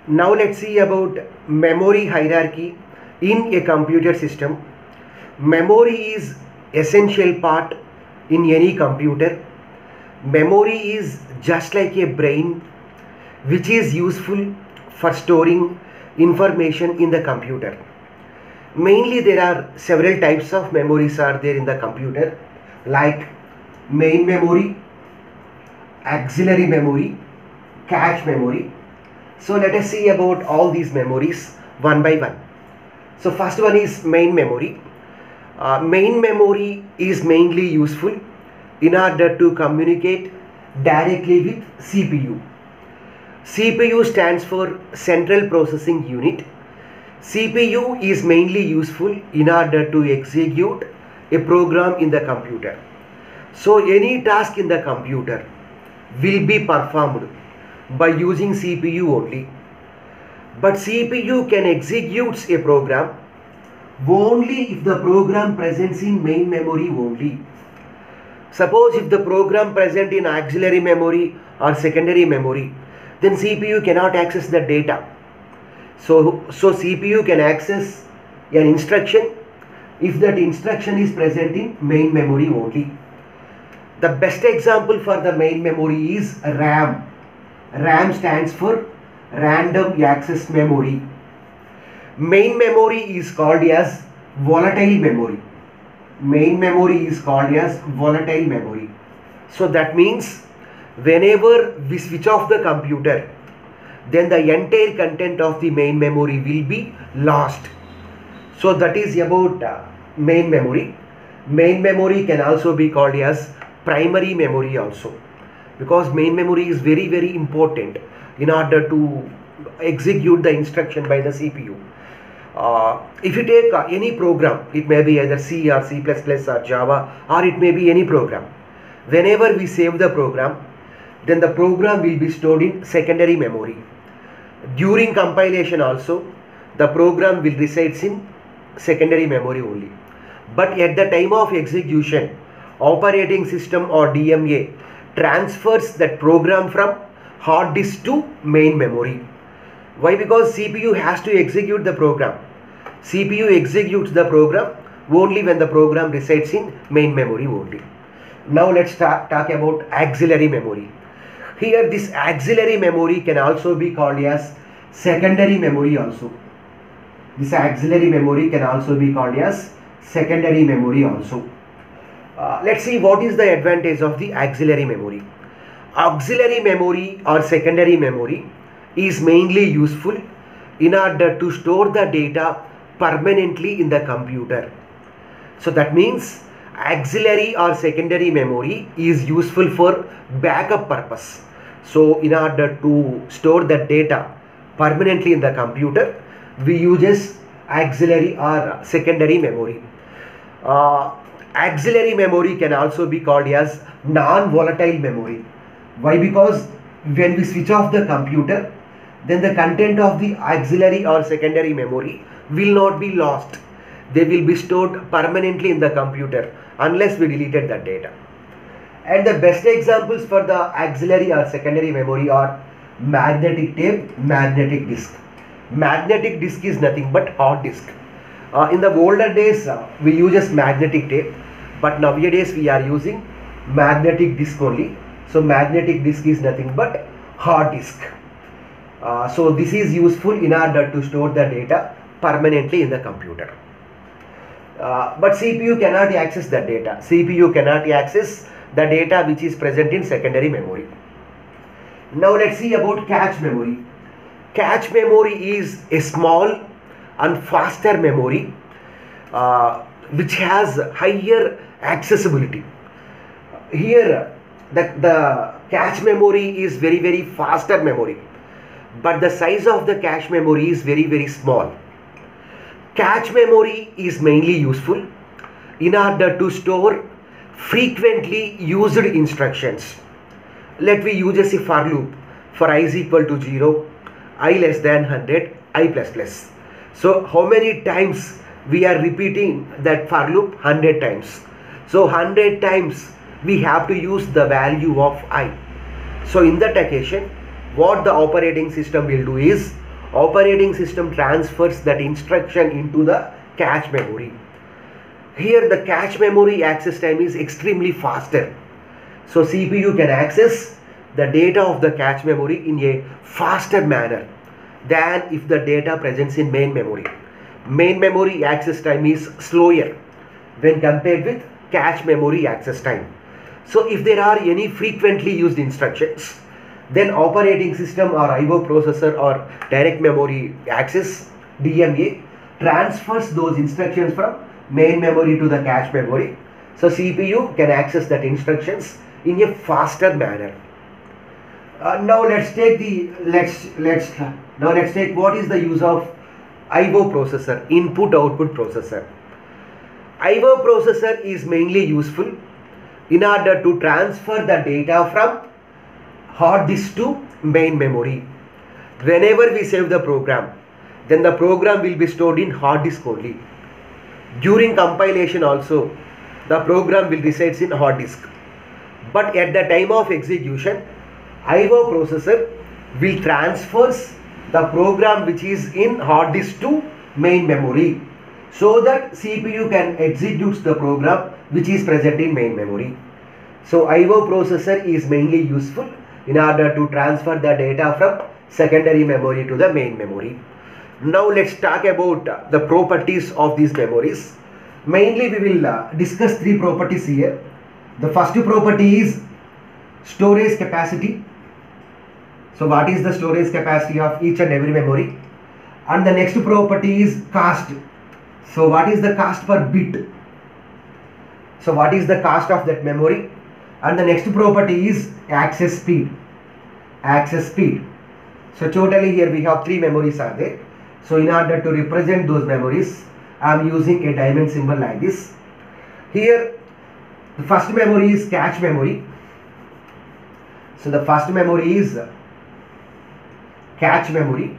Now let's see about memory hierarchy in a computer system. Memory is essential part in any computer. Memory is just like a brain which is useful for storing information in the computer. Mainly there are several types of memories are there in the computer, like main memory, auxiliary memory, cache memory. So let us see about all these memories one by one. So first one is main memory. Main memory is mainly useful in order to communicate directly with CPU. CPU stands for Central Processing Unit. CPU is mainly useful in order to execute a program in the computer. So any task in the computer will be performed by using CPU only. But CPU can execute a program only if the program presents in main memory only. Suppose if the program present in auxiliary memory or secondary memory, then CPU cannot access the data. So CPU can access an instruction if that instruction is present in main memory only. The best example for the main memory is RAM. RAM stands for Random Access Memory. Main memory is called as volatile memory. Main memory is called as volatile memory. So that means whenever we switch off the computer, then the entire content of the main memory will be lost. So that is about main memory. Main memory can also be called as primary memory also, because main memory is very important in order to execute the instruction by the CPU. If you take any program, it may be either C or C++ or Java, or it may be any program. Whenever we save the program, then the program will be stored in secondary memory. During compilation also, the program will reside in secondary memory only. But at the time of execution, operating system or DMA transfers that program from hard disk to main memory. Why? Because CPU has to execute the program. CPU executes the program only when the program resides in main memory only. Now let's talk about auxiliary memory. Here this auxiliary memory can also be called as secondary memory also. This auxiliary memory can also be called as secondary memory also. Let's see what is the advantage of the auxiliary memory. Auxiliary memory or secondary memory is mainly useful in order to store the data permanently in the computer. So that means auxiliary or secondary memory is useful for backup purpose. So in order to store the data permanently in the computer, we use auxiliary or secondary memory. Auxiliary memory can also be called as non-volatile memory. Why? Because when we switch off the computer, then the content of the auxiliary or secondary memory will not be lost. They will be stored permanently in the computer unless we deleted that data. And the best examples for the auxiliary or secondary memory are magnetic tape, magnetic disk. Magnetic disk is nothing but hard disk. In the older days, we use magnetic tape, but nowadays we are using magnetic disk only. So magnetic disk is nothing but hard disk. So this is useful in order to store the data permanently in the computer. But CPU cannot access the data. CPU cannot access the data which is present in secondary memory. Now let's see about cache memory. Cache memory is a small and faster memory which has higher accessibility. Here the cache memory is very faster memory, but the size of the cache memory is very small. Cache memory is mainly useful in order to store frequently used instructions. Let me use a for loop for I is equal to 0, I less than 100, I plus plus. So how many times we are repeating that for loop? 100 times. So 100 times we have to use the value of I. So in that occasion, what the operating system will do is operating system transfers that instruction into the cache memory. Here the cache memory access time is extremely faster. So CPU can access the data of the cache memory in a faster manner than if the data presents in main memory. Main memory access time is slower when compared with cache memory access time. So if there are any frequently used instructions, then operating system or IO processor or direct memory access DMA transfers those instructions from main memory to the cache memory. So CPU can access that instructions in a faster manner. Now let's take what is the use of IO processor, input output processor. IO processor is mainly useful in order to transfer the data from hard disk to main memory. Whenever we save the program, then the program will be stored in hard disk only. During compilation also, the program will reside in hard disk. But at the time of execution, IO processor will transfer the program which is in hard disk to main memory, so that CPU can execute the program which is present in main memory. So IO processor is mainly useful in order to transfer the data from secondary memory to the main memory. Now let's talk about the properties of these memories. Mainly we will discuss three properties here. The first property is storage capacity. So what is the storage capacity of each and every memory? And the next property is cost. So what is the cost per bit? So what is the cost of that memory? And the next property is access speed. Access speed. So totally here we have three memories are there. So in order to represent those memories, I am using a diamond symbol like this. Here the first memory is cache memory. So the first memory is cache memory.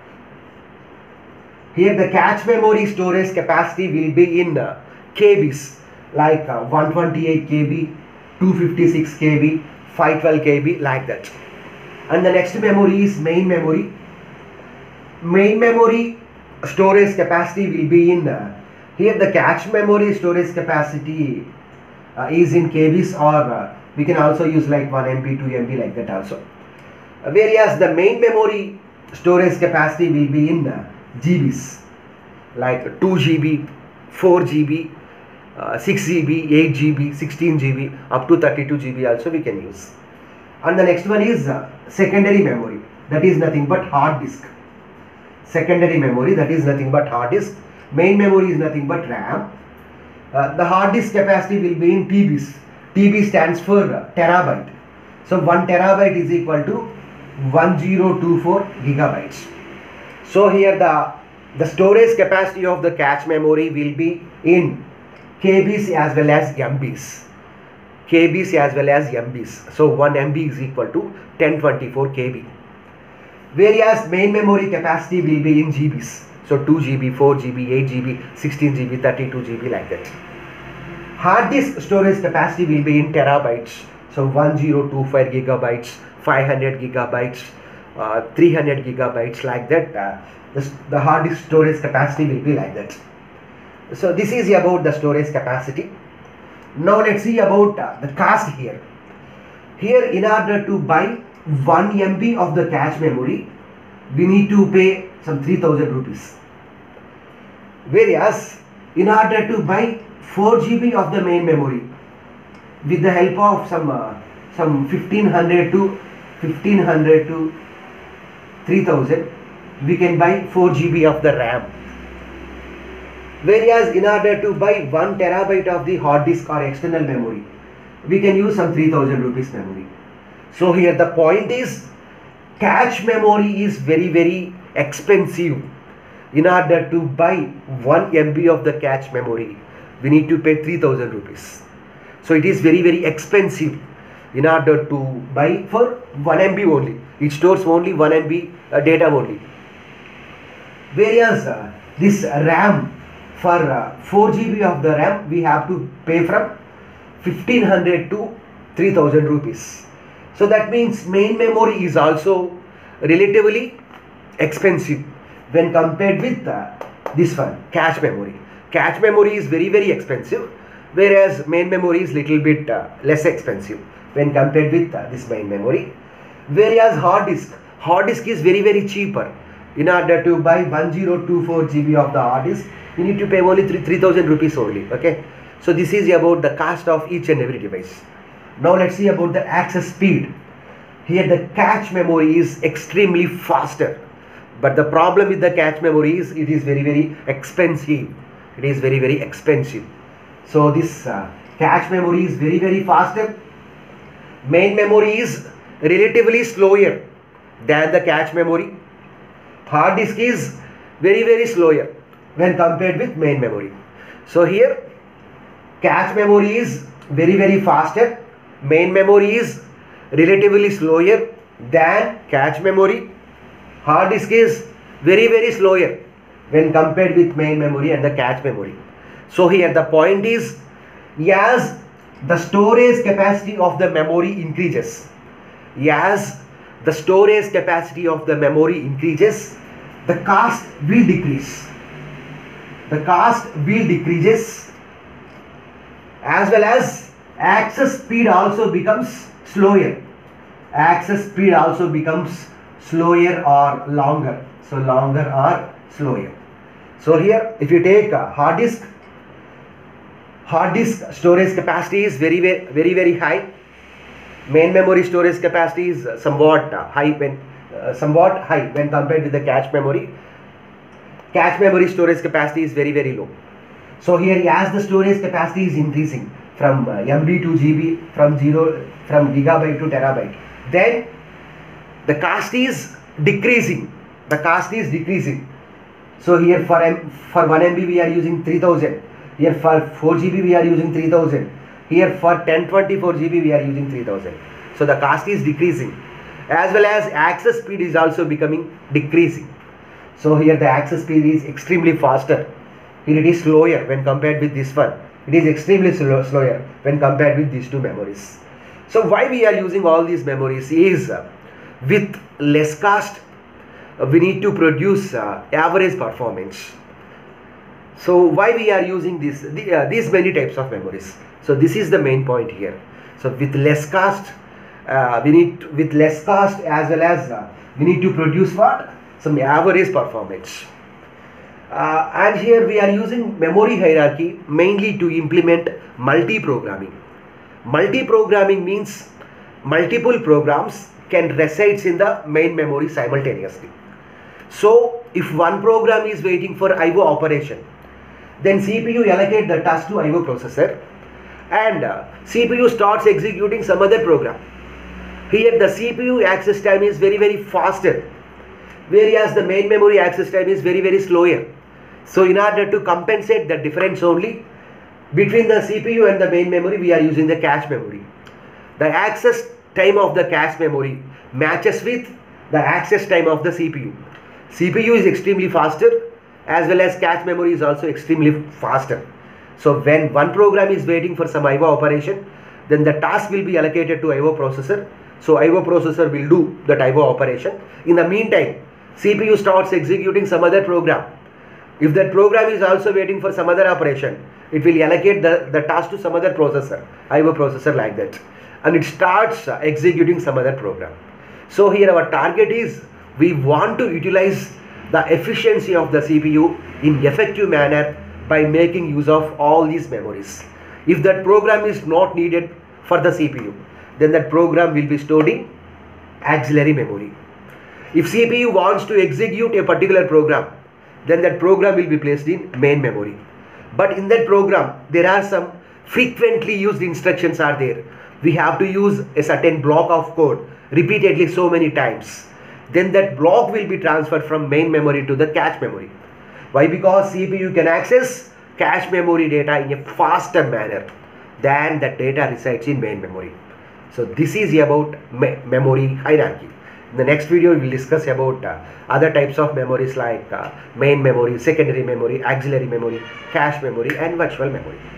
Here the cache memory storage capacity will be in KBs, like 128 KB, 256 KB, 512 KB, like that. And the next memory is main memory. Main memory storage capacity will be in here the cache memory storage capacity is in KBs, or we can also use like 1 MB, 2 MB, like that also. Whereas the main memory storage capacity will be in GBs, like 2 GB, 4 GB, 6 GB, 8 GB, 16 GB, up to 32 GB also we can use. And the next one is secondary memory, that is nothing but hard disk. Secondary memory, that is nothing but hard disk. Main memory is nothing but RAM. The hard disk capacity will be in TBs. TB stands for terabyte. So 1 terabyte is equal to 1024 gigabytes. So here the storage capacity of the cache memory will be in KBs as well as MBs. KBs as well as MBs. So 1 MB is equal to 1024 KB. Whereas main memory capacity will be in GBs. So 2 GB, 4 GB, 8 GB, 16 GB, 32 GB, like that. Hard disk storage capacity will be in terabytes. So 1025 gigabytes, 500 gigabytes, 300 gigabytes, like that. The hard disk storage capacity will be like that. So this is about the storage capacity. Now let's see about the cost here. Here, in order to buy 1 MB of the cache memory, we need to pay some 3000 rupees. Whereas in order to buy 4 GB of the main memory, with the help of some 1500 to 3000, we can buy 4 GB of the RAM. Whereas in order to buy 1 terabyte of the hard disk or external memory, we can use some 3000 rupees memory. So here the point is, cache memory is very expensive. In order to buy 1 MB of the cache memory, we need to pay 3000 rupees. So it is very expensive in order to buy for 1 MB only. It stores only 1 MB data only. Whereas this RAM, for 4 GB of the RAM, we have to pay from 1500 to 3000 rupees. So that means main memory is also relatively expensive when compared with this one, cache memory. Cache memory is very expensive, whereas main memory is little bit less expensive when compared with this main memory. Whereas hard disk is very cheaper. In order to buy 1024 GB of the hard disk, you need to pay only 3000 rupees only. Okay, so this is about the cost of each and every device. Now let's see about the access speed. Here the cache memory is extremely faster, but the problem with the cache memory is it is very expensive. It is very expensive. So this cache memory is very faster. Main memory is relatively slower than the cache memory. Hard disk is very slower when compared with main memory. So here cache memory is very faster. Main memory is relatively slower than cache memory. Hard disk is very slower when compared with main memory and the cache memory. So here the point is, as the storage capacity of the memory increases, as the storage capacity of the memory increases, the cost will decrease. The cost will decreases, as well as access speed also becomes slower. Access speed also becomes slower or longer. So longer or slower. So here if you take a hard disk storage capacity is very high. Main memory storage capacity is somewhat high when compared with the cache memory. Cache memory storage capacity is very low. So here, as the storage capacity is increasing from MB to GB, from gigabyte to terabyte, then the cost is decreasing. The cost is decreasing. So here for 1 MB we are using 3000. Here for 4 GB we are using 3000. Here for 1024 GB we are using 3000. So the cost is decreasing, as well as access speed is also becoming decreasing. So here the access speed is extremely faster. Here it is slower when compared with this one. It is extremely slower when compared with these two memories. So why we are using all these memories is with less cost we need to produce average performance. So why we are using these many types of memories? So this is the main point here. So with less cost as well as we need to produce what? Some average performance. And here we are using memory hierarchy mainly to implement multi-programming. Multi-programming means multiple programs can reside in the main memory simultaneously. So if one program is waiting for IO operation, then CPU allocate the task to IO processor, and CPU starts executing some other program. Here the CPU access time is very faster, whereas the main memory access time is very slower. So in order to compensate the difference only between the CPU and the main memory, we are using the cache memory. The access time of the cache memory matches with the access time of the CPU. CPU is extremely faster, as well as cache memory is also extremely faster. So when one program is waiting for some IO operation, then the task will be allocated to IO processor. So IO processor will do that IO operation. In the meantime, CPU starts executing some other program. If that program is also waiting for some other operation, it will allocate the task to some other processor, IO processor, like that, and it starts executing some other program. So here our target is, we want to utilize the efficiency of the CPU in effective manner by making use of all these memories. If that program is not needed for the CPU, then that program will be stored in auxiliary memory. If CPU wants to execute a particular program, then that program will be placed in main memory. But in that program, there are some frequently used instructions are there. We have to use a certain block of code repeatedly so many times. Then that block will be transferred from main memory to the cache memory. Why? Because CPU can access cache memory data in a faster manner than the data resides in main memory. So this is about memory hierarchy. In the next video, we will discuss about other types of memories like main memory, secondary memory, auxiliary memory, cache memory, and virtual memory.